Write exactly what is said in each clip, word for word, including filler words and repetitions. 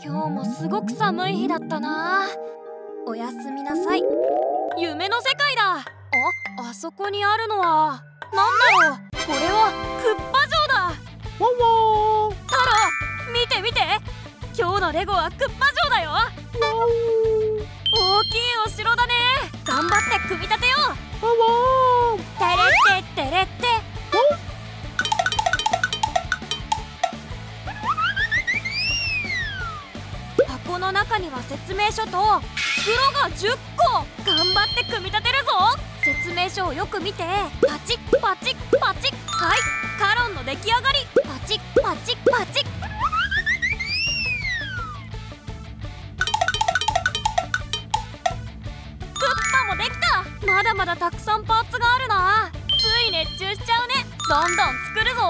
今日もすごく寒い日だったな。おやすみなさい。夢の世界だ。あ、あそこにあるのはなんだろう。これはクッパ城だ。 ワンワン。 タロ、見て見て、今日のレゴはクッパ城だよ。大きいお城だね。頑張って組み立てよう。 ワンワン。 てれっててれって。箱の中には説明書と袋がじゅっこ。頑張って組み立てるぞ。説明書をよく見て、パチッパチッパチッ。はい、カロンの出来上がり。パチッパチッパチッ。クッパもできた。まだまだたくさんパーツがあるな。つい熱中しちゃうね。どんどん作るぞ。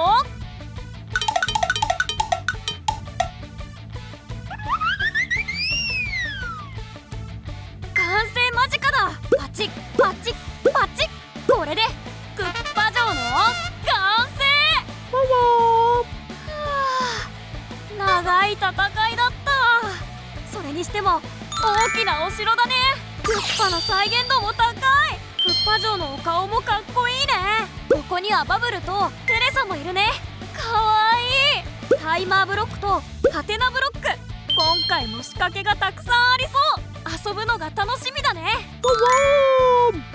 完成間近だ。パチッパチッパチッ。これでクッパ城の完成。 ワンワン。長い戦いだった。それにしても大きなお城だね。クッパの再現度も高い。クッパ城のお顔もかっこいいね。ここにはバブルとテレサもいるね。かわいい。タイマーブロックとハテナブロック。今回も仕掛けがたくさんありそう。遊ぶのが楽しみだね。 ワンワン。